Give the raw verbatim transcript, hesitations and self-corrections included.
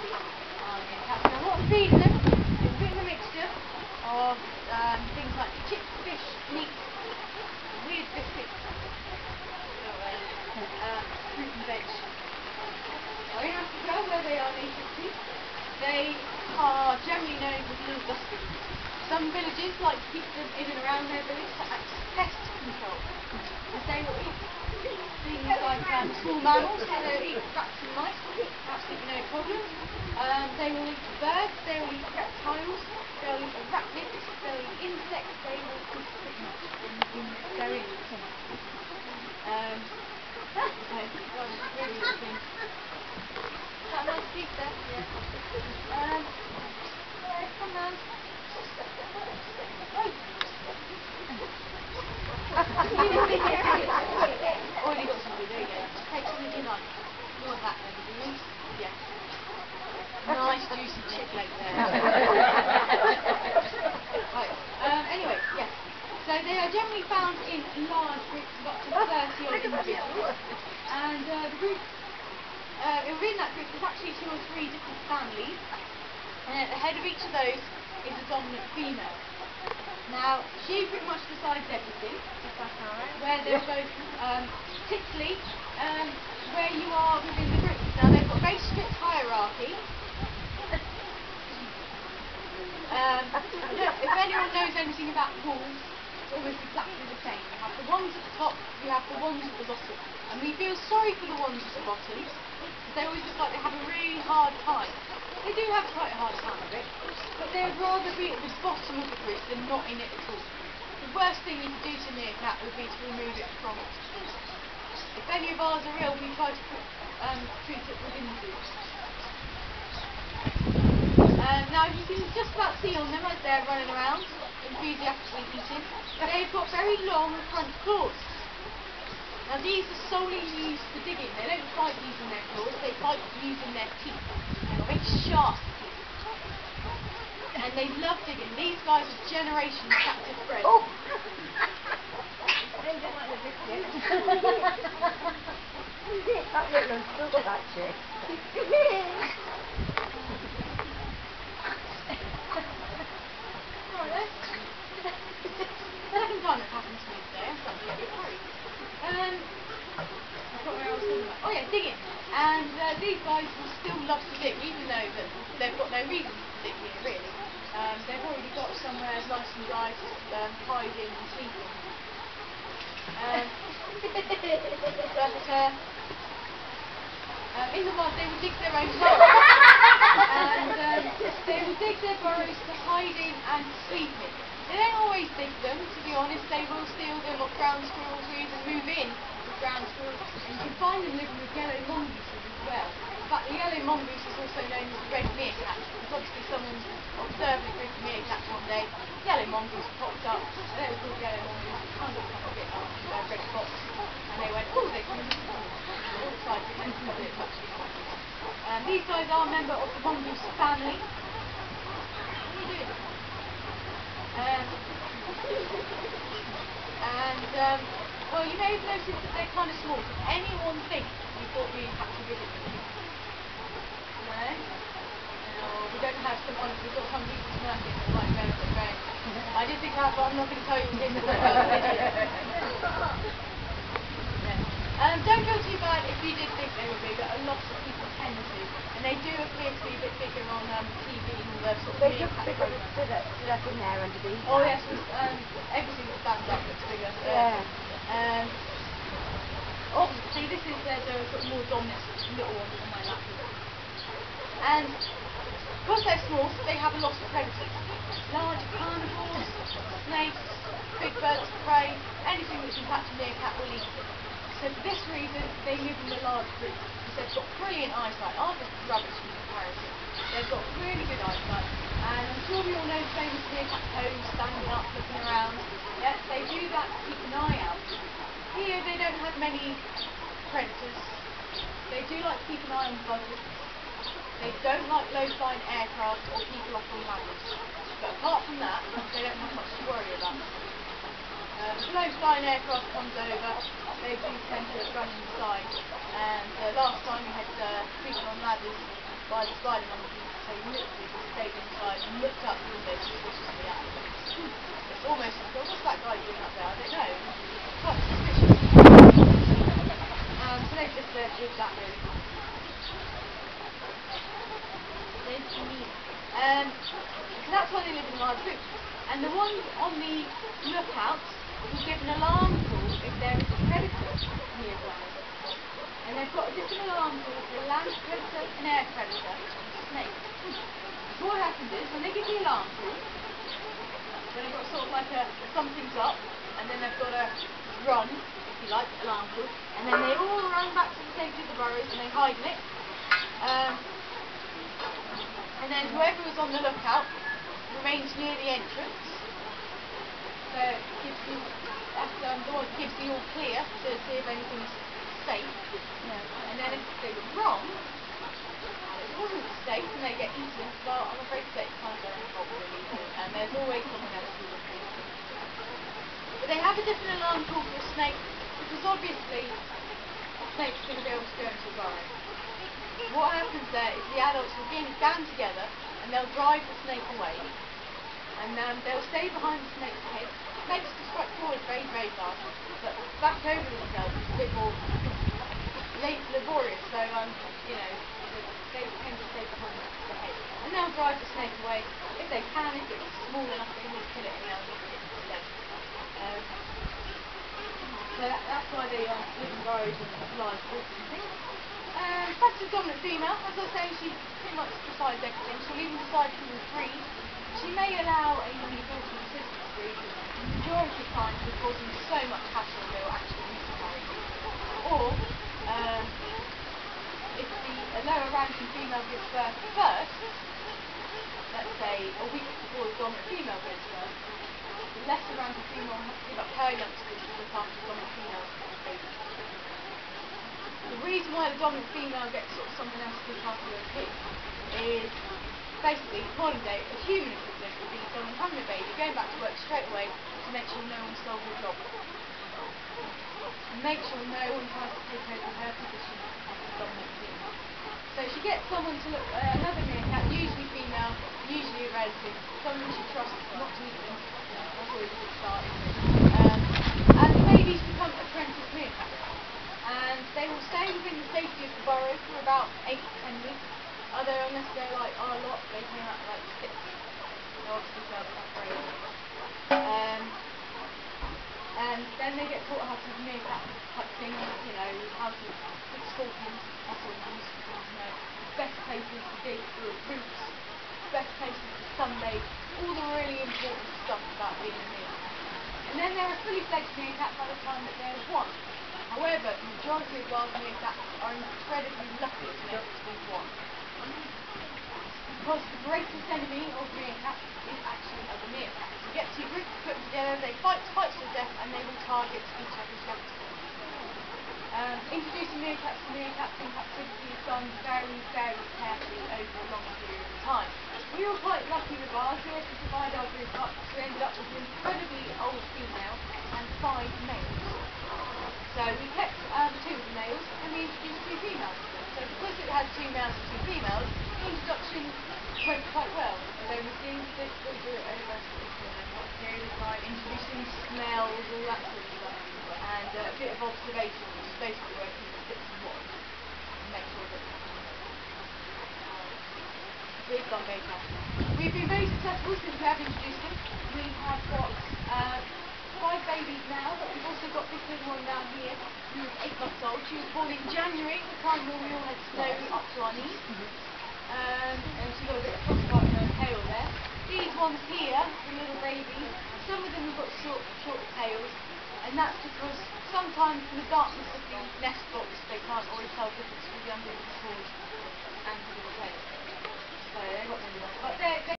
Um, meerkats. Now what I'm feeding them is a bit of a mixture of um, things like chips, fish, meat, weird biscuits, so, uh, uh, fruit and veg. Now in Africa, where they are native to, they are generally known as little dustbins. Some villages like to keep them in and around their village to act as pest control. And they will eat things like um, small mammals, so they'll eat rats and mice, absolutely no problem. Um, they will eat birds, they will eat reptiles, they'll eat arachnids, they'll eat insects, they will eat pretty much anything there is. Um, so, gosh, really looking. Is that a nice piece there? Yeah. Um, yeah, come on. Already got some good, there you go. Take something you like. You want that then, do you? Yeah. Nice juicy chick leg there. Right. Um, anyway, yes. So they are generally found in large groups of up to thirty odd individuals. And uh, the group, uh, within that group, there's actually two or three different families. And at the head of each of those is a dominant female. Now, she pretty much decides everything. Where they'll go, um, particularly um, where you are within the group. Now, they've got a very strict hierarchy. Um, if anyone knows anything about wolves, it's almost exactly the same. You have the ones at the top, you have the ones at the bottom. And we feel sorry for the ones at the bottom, because they always look like they have a really hard time. They do have quite a hard time of it, but they would rather be at the bottom of the group than not in it at all. The worst thing you could do to a meerkat would be to remove it from its food. If any of ours are ill, we try to put, um, treat it within the food. Um, now you can just about see on them as they're running around, enthusiastically eating, they've got very long front claws. Now these are solely used for digging. They don't fight using their claws, they fight using their teeth. They've got very sharp teeth. And they love digging. These guys are generation captive bred. Oh. They don't like the biscuit. That little one's still got that chick. Second time it's happened to me today, I'm starting to get a bit worried. Um, I forgot where I was talking about. Oh yeah, digging. And uh, these guys will still love to dig, even though that they've got no reason to dig here, really. Um, they've already got somewhere nice and dry to um, hide in and sleep in. Um, but uh, um, in the mud they will dig their own burrows. And um, they will dig their burrows to hide in and sleep in. They don't always dig them, to be honest. They will steal them off ground squirrels or even move in with ground squirrels. And you can find them living with yellow mongooses as well. In fact, the yellow mongoose is also known as the red meerkat, because obviously someone observed a group of meerkats one day. Yellow mongoose popped up, and they were called yellow mongoose. It kind of looked like a bit like a red fox. And they went, oh, they come in. All excited and thought it was actually a mongoose. Um, these guys are a member of the mongoose family. What are you doing? Um, and, um, well, you may have noticed that they're kind of small. Did anyone think we thought meerkats were bigger than this? No? No, we don't have some, honestly, we've got some people smirking and like going, going. I did think that, but I'm not going to tell you what it is. Yeah. Um, don't feel too bad if you did think they were bigger. A lot of people tend to. And they do appear to be a bit bigger on um, T V and all those sort of They look meerkat bigger programs. stood up, stood up in there underneath. Oh yes, um, everything that stands up looks bigger. Yeah. Um, obviously this is uh, the sort of more dominant little one on my lap here. And because they're small, they have a lot of predators. Large carnivores, snakes, big birds of prey, anything that can catch a meerkat will eat it. So for this reason, they live in the large group, because they've got brilliant eyesight. Ours is rubbish in comparison. They've got really good eyesight. And I'm sure we all know the famous meerkat pose, standing up, looking around. Yeah, they do that to keep an eye out. Here they don't have many predators. They do like to keep an eye on buzzards. They don't like low-flying aircraft or people up on ladders. But apart from that, they don't have much to worry about. Uh, if a low-flying aircraft comes over, they do tend to run inside. And uh, last time we had uh, people on ladders by the spider monkey, so he literally just stayed inside and looked out the window suspiciously at them. It's almost as though, what's that guy doing up there? I don't know. It's quite suspicious. Um, so they just uh, did that really. Um, so that's why they live in large groups. And the ones on the lookout will give an alarm call if there is a predator nearby. And they've got a different alarm call for a land predator, an air predator, and a snake. So what happens is, when they give the alarm call, then they've got sort of like a something's up, and then they've got a run, if you like, alarm call, and then they all run back to the safety of the burrows and they hide in it. Um, and then whoever was on the lookout remains near the entrance. So it gives you, that's um, the one that gives you all clear to see if anything's safe. Yeah. And then if they were wrong, if it wasn't safe and they get eaten, well, I'm afraid to say it's kind of their own fault really, and there's always someone else who will pay. But they have a different alarm call for a snake, because obviously a snake's going to be able to go into a burrow. What happens there is the adults will get gang together and they'll drive the snake away, and um, they'll stay behind the snake's head. Snakes can strike forward very, very fast, but back over themselves is a bit more laborious, so um, you know, they tend to stay behind the head. And they'll drive the snake away. If they can, if it's small enough, they will kill it in the other instead. Um, so that, that's why they um, live in burrows and large groups and things. Um, that's a dominant female. As I was saying, she pretty much decides everything. She'll even decide who will breed. She may allow a young adult to assist with breed, but the majority of times will cause them so much hassle they will actually miscarry. Or, um, if the a lower ranking female gives birth first, let's say a week before the dominant female gives birth, the lesser ranking female will have to give up her youngsters to look after the dominant female's baby. The reason why the dominant female gets sort of someone else to look after her kid is basically, modern day, a human equivalent would be someone having a baby, going back to work straight away to make sure no one stole her job. And make sure no one tries to take over her position as the dominant female. So she gets someone to look, uh, another meerkat, usually female, usually a relative, someone she trusts not to eat them. That's always a good start, isn't it? Um, and the babies become apprentice meerkats. And they will stay within the safety of the burrow for about eight to ten weeks. Although unless they're like our lot, they came out like six. They obviously felt afraid. Um, and then they get taught how to meerkat type things, you know, how to pick scorpions, mussels, you know, best places to dig for roots, best places to sunbathe, all the really important stuff about being a meerkat. And then they're a fully fledged meerkat by the time that they're one. However, the majority of wild meerkats are incredibly lucky to make it to be one. Because the greatest enemy of meerkats is actually other meerkats. You get two groups, put them together, they fight, fight to the death, and they will target each other's youngsters. Um, introducing meerkats to meerkats in captivity is done very, very carefully over a long period of time. We were quite lucky with ours. We had to divide our group up, so we ended up with an incredibly old female and five males. So we kept um, two of the males and we introduced two females to them. So because it had two males and two females, the introduction went quite well. Although we do, we do do it over you know, quite a period of time, introducing smells, all that sort of stuff, and uh, a bit of observation, which is basically where people sit and watch and make sure that we've done very carefully. We've been very successful since we have introduced them. We have got uh, five babies now, but we've also got this little one down here who is eight months old. She was born in January, the time when we all had snow up to our knees. Um, and she got a bit of frostbite in her tail there. These ones here, the little babies, some of them have got short, shorter tails, and that's because sometimes in the darkness of the nest box they can't always tell the difference between the umbilical cord and the tail. So they've got really long. But they're, they're